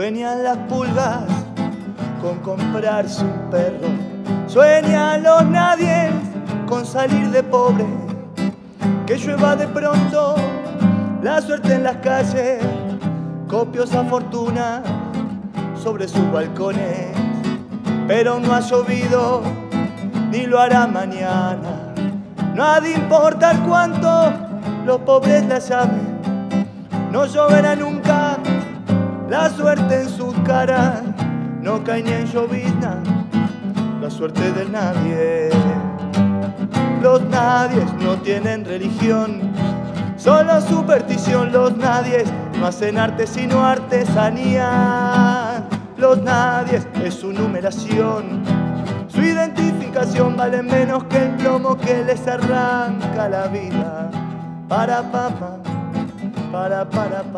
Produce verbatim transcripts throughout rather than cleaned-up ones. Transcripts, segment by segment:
Sueñan las pulgas con comprarse un perro. Sueñan los nadies con salir de pobre. Que llueva de pronto la suerte en las calles, copiosa fortuna sobre sus balcones. Pero no ha llovido ni lo hará mañana. No ha de importar cuánto los pobres la llamen, no lloverá nunca la suerte en sus caras. No cae ni en llovizna la suerte del nadie. Los nadies no tienen religión, solo superstición. Los nadies no hacen arte sino artesanía. Los nadies es su numeración, su identificación vale menos que el plomo que les arranca la vida. Para pa pa, para para pa,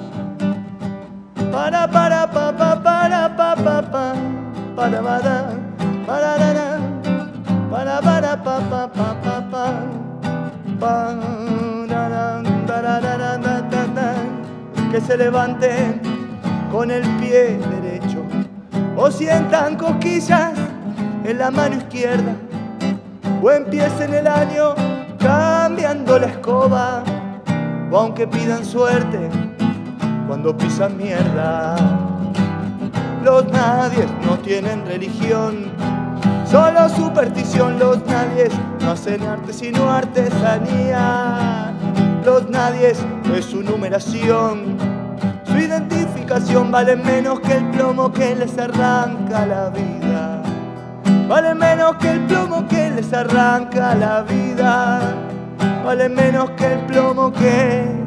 para para pa pa, para pa pa pa, para para para para para para pa pa pa pa pa pa. Que se levanten con el pie derecho o sientan cosquillas en la mano izquierda, o empiecen el año cambiando la escoba, o aunque pidan suerte cuando pisan mierda. Los nadies no tienen religión, solo superstición. Los nadies no hacen arte sino artesanía. Los nadies es su numeración, su identificación vale menos que el plomo que les arranca la vida. Vale menos que el plomo que les arranca la vida. Vale menos que el plomo que